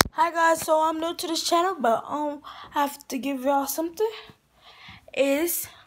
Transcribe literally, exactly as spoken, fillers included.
Hi guys, so I'm new to this channel, but um, I have to give y'all something. Is